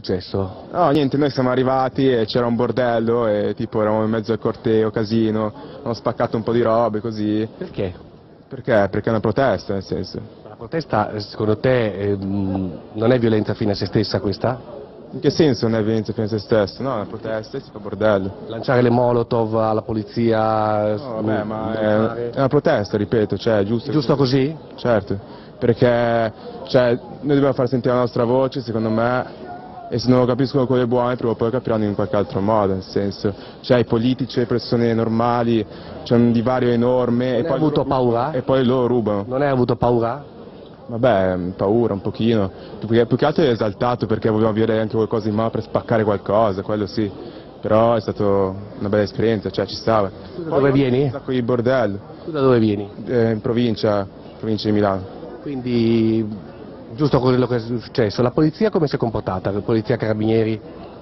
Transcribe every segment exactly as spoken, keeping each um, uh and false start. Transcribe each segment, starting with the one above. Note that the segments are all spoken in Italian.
successo? No, niente, noi siamo arrivati e c'era un bordello e tipo eravamo in mezzo al corteo, casino, hanno spaccato un po' di robe così. Perché? Perché? Perché è una protesta, nel senso. La protesta, secondo te, ehm, non è violenza fine a se stessa questa? In che senso non è violenza fine a se stesso? No, è una protesta e si fa bordello. Lanciare le molotov alla polizia? No, vabbè, ma smontare- è, è una protesta, ripeto, cioè, è giusto. È giusto così? Certo, perché cioè, noi dobbiamo far sentire la nostra voce, secondo me, e se non lo capiscono quelle buone, prima o poi lo capiranno in qualche altro modo, nel senso, cioè i politici e le persone normali, c'è un divario enorme Non e hai poi, avuto loro, paura? e poi loro rubano. Non hai avuto paura? Vabbè, paura un pochino, più, più che altro è esaltato perché volevamo avere anche qualcosa in mano per spaccare qualcosa, quello sì, però è stata una bella esperienza, cioè ci stava. Tu da dove vieni? Un sacco di bordello, Tu da dove vieni? eh, in provincia, provincia di Milano. Quindi, giusto quello che è successo, la polizia come si è comportata? La polizia, carabinieri?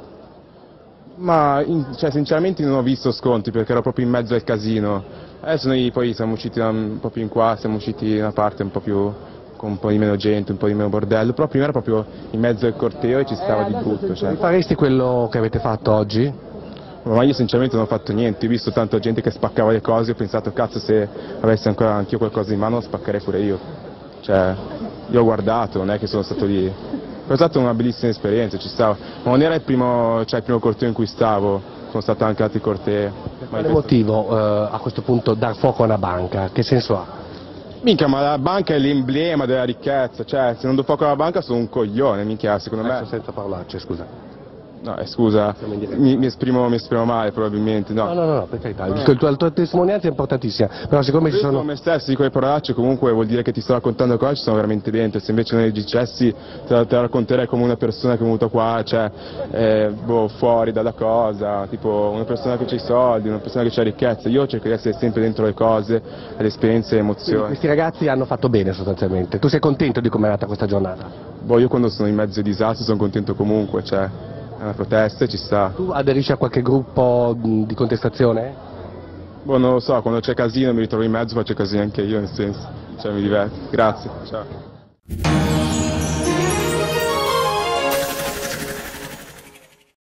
Ma in- cioè, sinceramente non ho visto sconti perché ero proprio in mezzo al casino. Adesso noi poi siamo usciti da un po' più in qua, siamo usciti in una parte un po' più con un po' di meno gente, un po' di meno bordello, però prima era proprio in mezzo al corteo e ci stava di brutto. Cioè. Faresti quello che avete fatto oggi? Ma io sinceramente non ho fatto niente, ho visto tanta gente che spaccava le cose, ho pensato cazzo se avessi ancora anch'io qualcosa in mano lo spaccherei pure io. Cioè, io ho guardato, non è che sono stato lì. È stata una bellissima esperienza, ci stavo. Ma non era il primo, cioè, il primo corteo in cui stavo, sono stato anche altri cortei. Per quale motivo eh, a questo punto dar fuoco a una banca? Che senso ha? Minchia, ma la banca è l'emblema della ricchezza, cioè se non do fuoco alla banca sono un coglione, minchia, secondo me. Adesso senza parlarci, scusa. No, eh, scusa, Siamo in diretta. mi, mi, esprimo, mi esprimo male probabilmente, no. No, no, no, no, per carità, il tuo- la tua testimonianza è importantissima, però siccome ci Io sono sono... me stesso di quelle parolacce, comunque vuol dire che ti sto raccontando cose, ci sono veramente dentro, se invece non le dicessi te la, te la racconterei come una persona che è venuta qua, cioè, eh, boh, fuori dalla cosa, tipo una persona che ha i soldi, una persona che ha ricchezza, io cerco di essere sempre dentro le cose, le esperienze, le Quindi emozioni. questi ragazzi hanno fatto bene sostanzialmente, tu sei contento di come è andata questa giornata? Boh, io quando sono in mezzo ai disastri sono contento comunque, cioè, è una protesta e ci sta. Tu aderisci a qualche gruppo mh, di contestazione? Boh, non lo so, quando c'è casino mi ritrovo in mezzo, faccio casino anche io, nel senso, cioè mi diverto. Grazie, ciao.